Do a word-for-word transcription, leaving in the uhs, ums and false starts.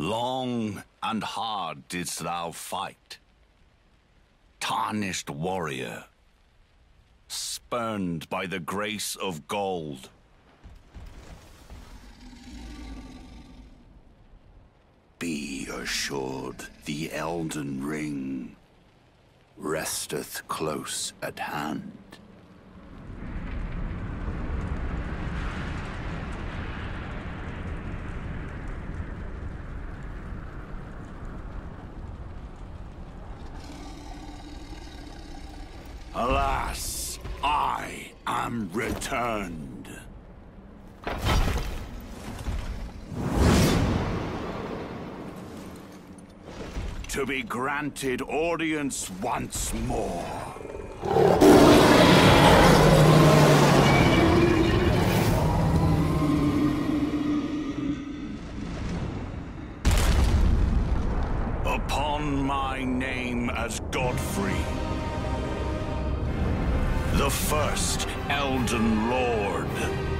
Long and hard didst thou fight, tarnished warrior, spurned by the grace of gold. Be assured the Elden Ring resteth close at hand. Alas, I am returned. To be granted audience once more. Upon my name as Godfrey, the first Elden Lord.